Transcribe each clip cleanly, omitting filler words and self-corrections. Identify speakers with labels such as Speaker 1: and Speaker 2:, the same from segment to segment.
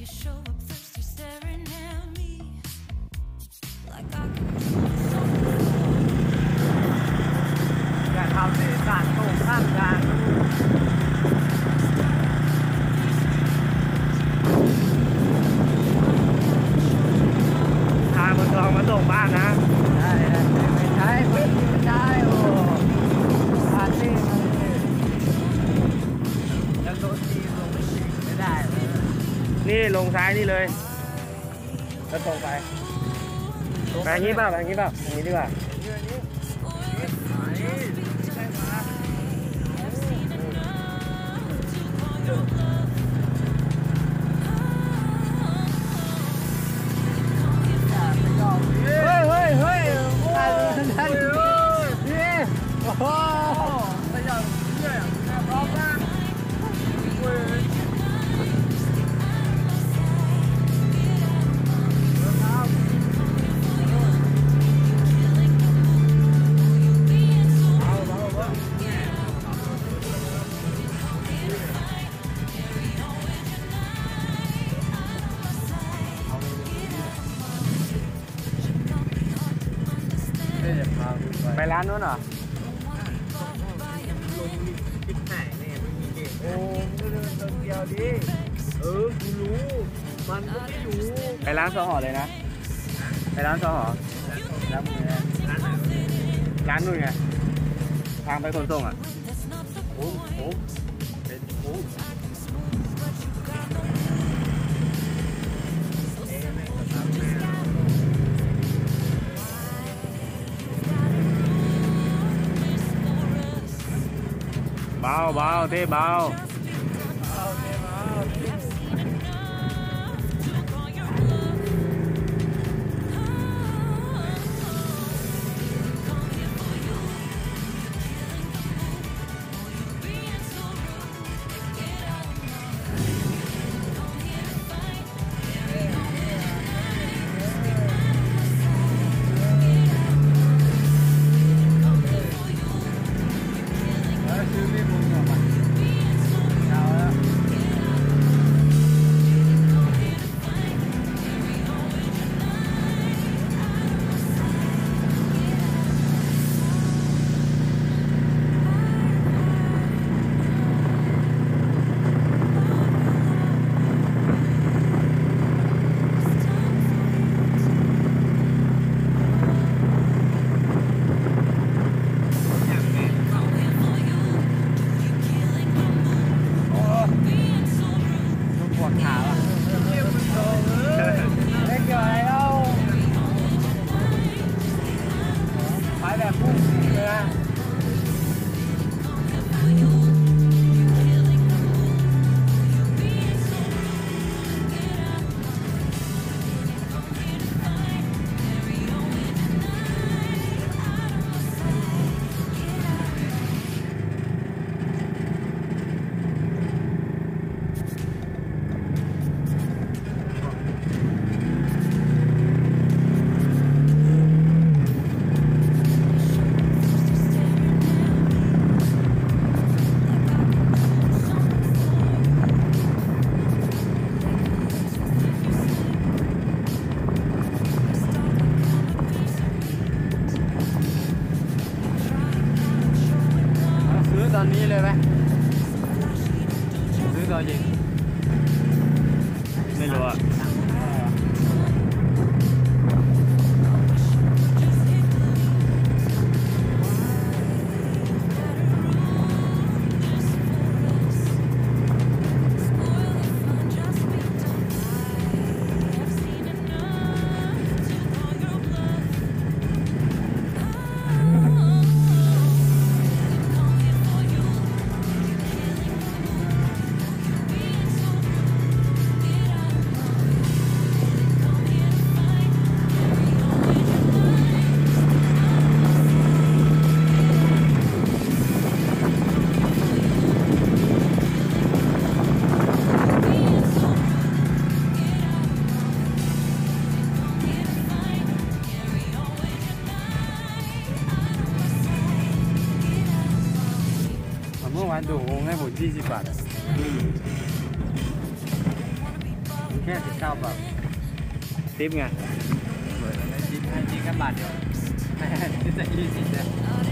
Speaker 1: อย่าทำเลยการตรงข้ามกันพาคนทองมาส่งบ้านนะได้ไม่ใช่ไม่ได้โอ้พาเต้ยังโดนตีลงไม่ได้นี่ลงซ้ายนี่เลยแล้วตรงไปไปอย่างนี้เปล่าอย่างนี้เปล่าอย่างนี้ดีกว่าเฮ้ยท่านนี่โอ้โหไปอย่างนี้พร้อมนะไปร้านนู้นเหรอคิดไหนเนี่ยไม่มีเด็กโอ้เดินเดียวดิกูรู้มันก็ไม่รู้ไปร้านซอหอเลยนะไปร้านซอหอร้านมึงไงร้านนู่นไงทางไปขนส่งอ่ะโอ้เป็นโอ้เบาเท่เบาตอนนี้เลยไหมซื้อตอนเย็นไม่รู้อ่ะเมื่อวานดูโงให้ผม20 บาทแค่19 บาททิปไงให้แค่บาทเดียวที่จะ20เนี่ย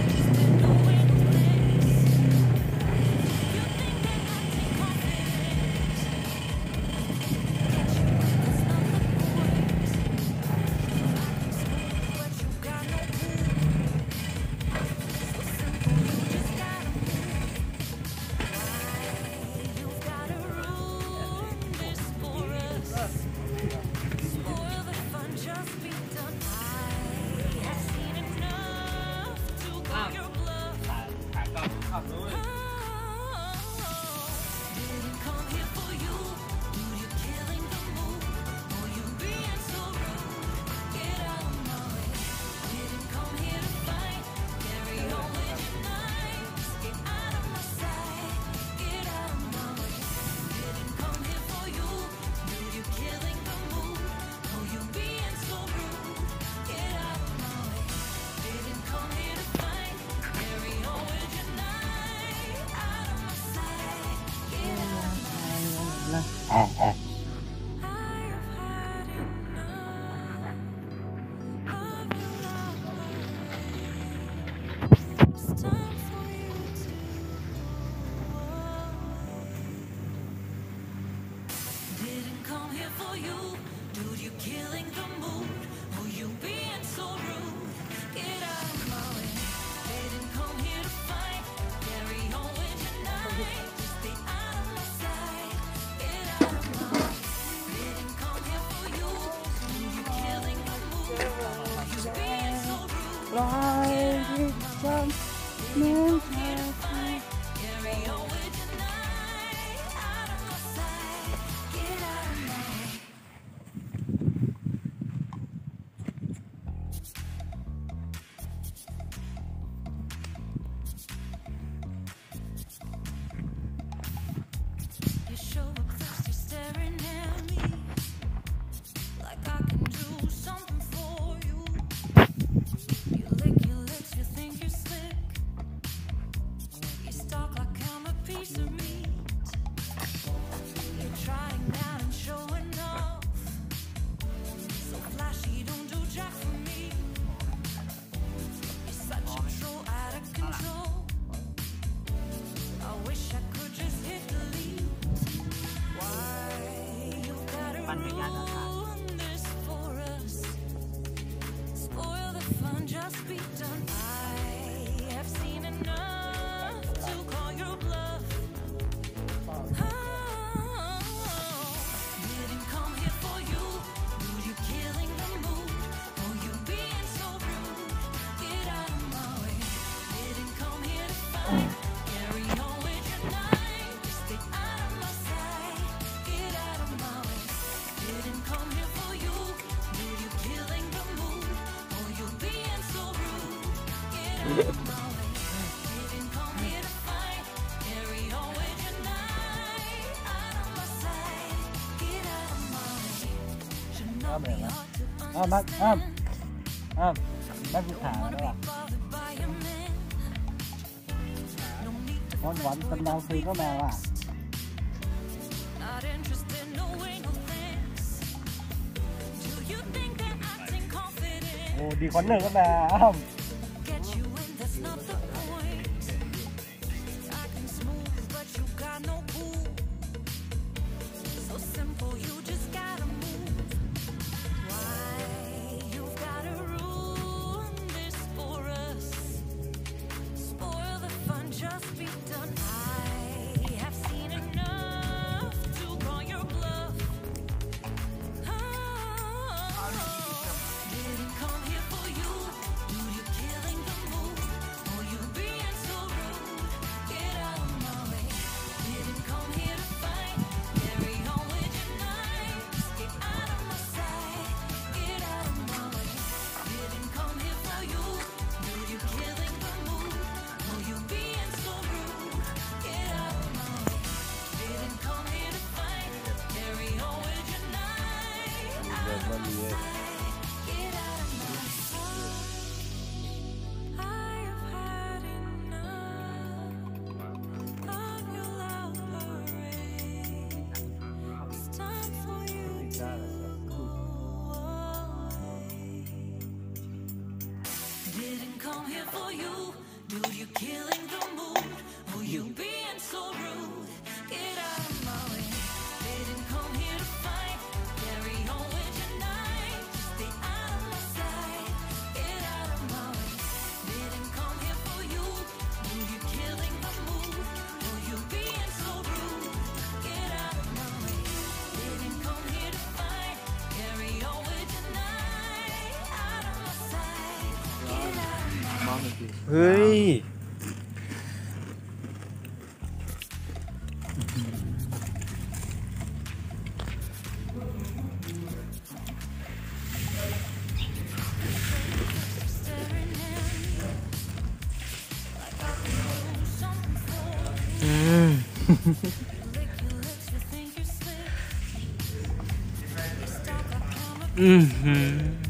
Speaker 1: มัดมัดขาแล้วล่ะวันเป็นนางฟรีก็มาว่ะโอ้ดีคนหนึ่งก็มา
Speaker 2: come here for you. Dude, you're killing the mood. Oh, you being so rude. Get out of my way. Didn't come here to fight. Carry on with your night. Just stay out of my sight. Get out of my way. Didn't come here for you. Dude, you're killing the mood. Oh, you being so rude. Get out of my way. Didn't come here to fight. Carry on with your night. Out of my sight. Get out of my way.
Speaker 1: เฮ้ย อืม